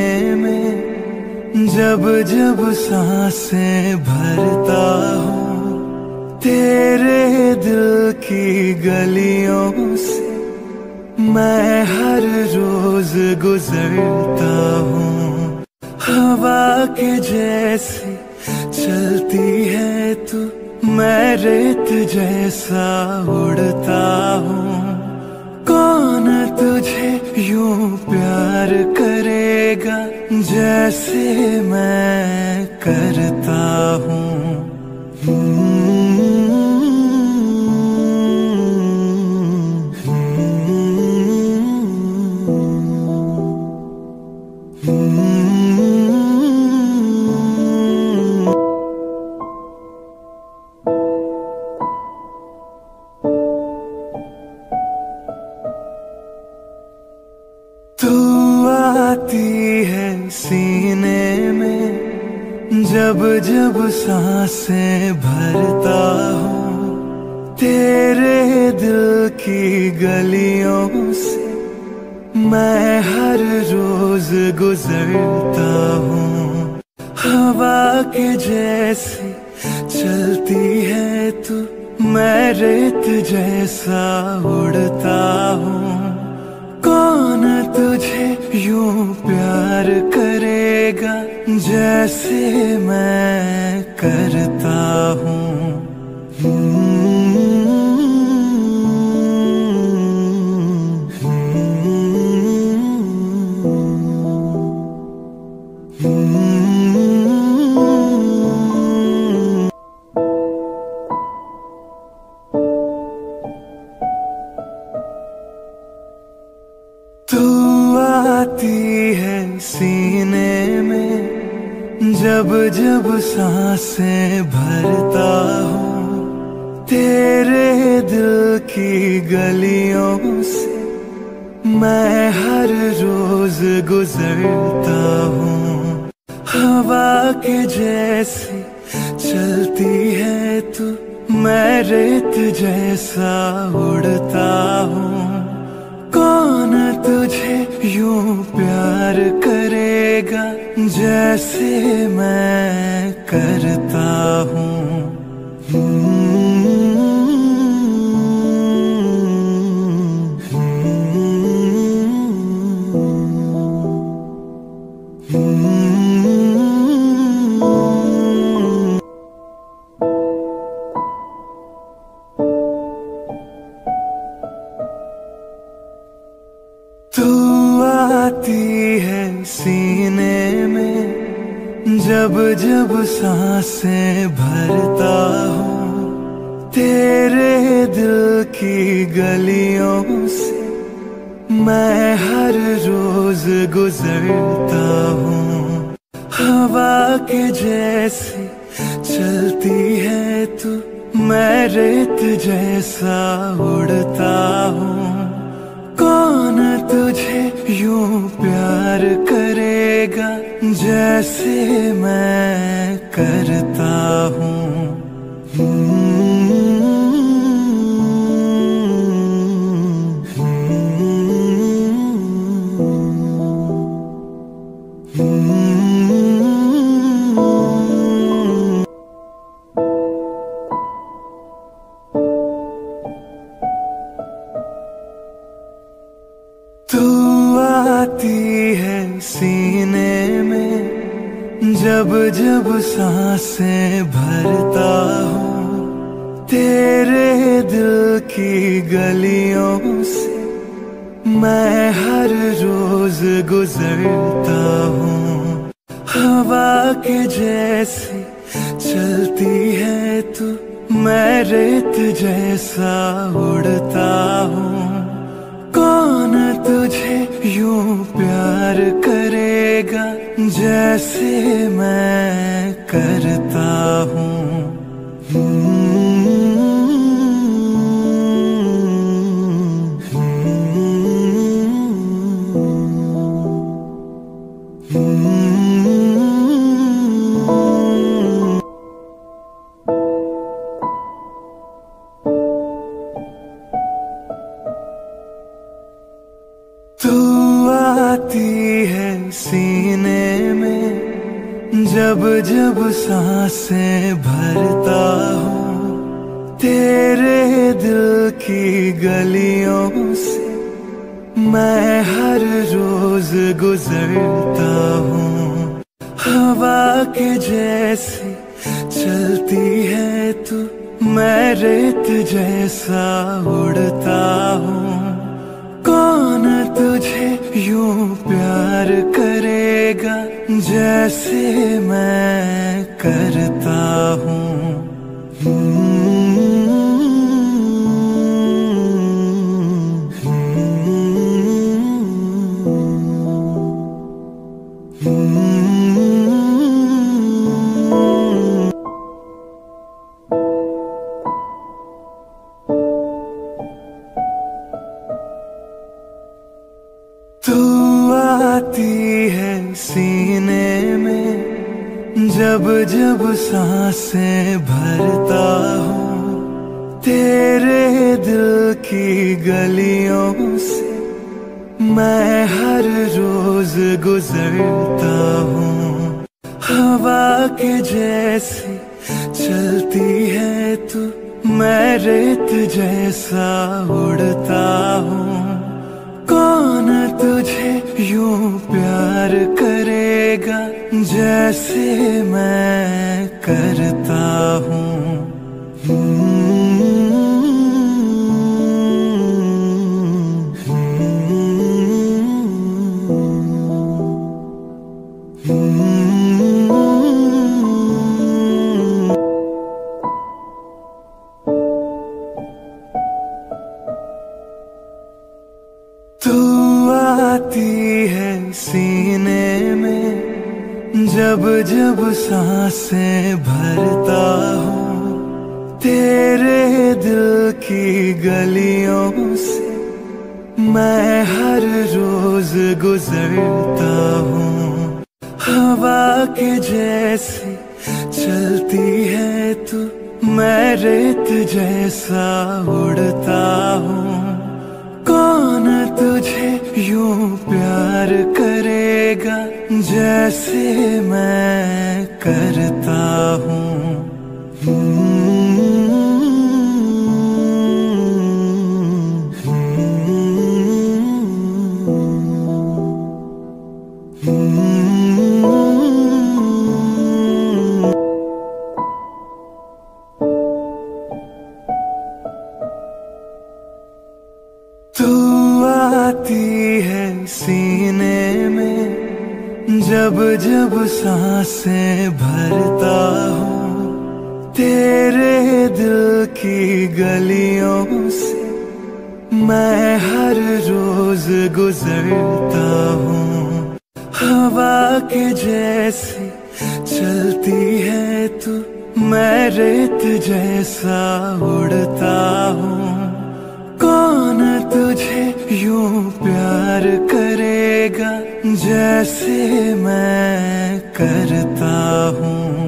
में जब जब सांसें भरता हूँ, तेरे दिल की गलियों से मैं हर रोज गुजरता हूँ। हवा के जैसी चलती है तू, मैं रेत जैसा उड़ता हूँ। कौन तुझे यूं प्यार करेगा जैसे मैं करता हूँ। तू आती है सीने में जब जब सांसें भरता हूँ, तेरे दिल की गलियों से मैं हर रोज गुजरता हूँ। हवा के जैसी चलती है तू, मैं रेत जैसा उड़ता हूँ। कौन तुझे यूं प्यार करेगा जैसे मैं करता हूँ। तू आती है सीने में जब जब सांसें भरता हूँ, तेरे दिल की गलियों से मैं हर रोज गुजरता हूँ। हवा के जैसी चलती है तू, मैं रेत जैसा उड़ता हूँ। कौन तुझे यूं प्यार करेगा जैसे मैं करता हूँ। तू आती है सीने में जब जब सांसें भरता हूँ, तेरे दिल की गलियों से मैं हर रोज गुजरता हूँ। हवा के जैसी चलती है तू, मैं रेत जैसा उड़ता हूँ। कौन तुझे यूं प्यार करेगा जैसे मैं करता हूँ। तू आती है सीने में जब जब सांसें भरता हूँ, तेरे दिल की गलियों से मैं हर रोज गुजरता हूँ। हवा के जैसी चलती है तू, मैं रेत जैसा उड़ता हूँ। कौन तुझे यूं प्यार करेगा जैसे मैं करता हूँ। तू आती है सीने जब जब सांसें भरता हूँ तेरे दिल की गलियों से मैं हर रोज गुजरता हूँ। हवा के जैसी चलती है तू, मैं रेत जैसा उड़ता हूँ। कौन तुझे यूं प्यार करेगा जैसे मैं करता हूँ। तू आती है सीने में जब जब सांसें भरता हूँ तेरे दिल की गलियों से मैं हर रोज गुजरता हूँ। हवा के जैसी चलती है तू, मैं रेत जैसा उड़ता हूँ। कौन तुझे यूं प्यार करेगा जैसे मैं करता हूँ। तू आती है सीने में जब जब सांसें भरता हूँ तेरे दिल की गलियों से मैं हर रोज गुजरता हूँ। हवा के जैसी चलती है तू, मैं रेत जैसा उड़ता हूँ। कौन तुझे यूं प्यार करेगा जैसे मैं करता हूँ। तू आती है सीने में जब जब सांसें भरता हूँ तेरे दिल की गलियों से मैं हर रोज गुजरता हूँ। हवा के जैसी चलती है तू, मैं रेत जैसा उड़ता हूँ। कौन तुझे यूं प्यार करेगा जैसे मैं करता हूँ।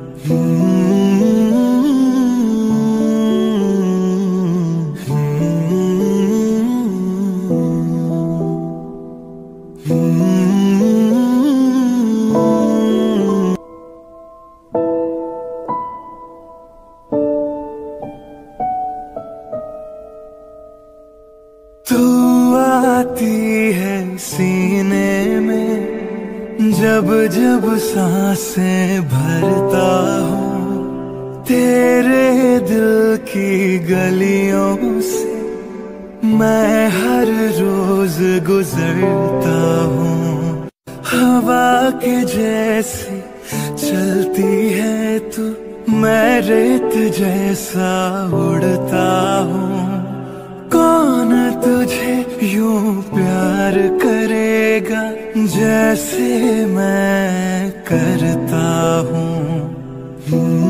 तू आती है सीने में जब जब सांसें भरता हूँ तेरे दिल की गलियों से मैं हर रोज गुजरता हूँ। हवा के जैसी चलती है तू, मैं रेत जैसा उड़ता हूँ। कौन तुझे यूं प्यार करेगा जैसे मैं करता हूँ।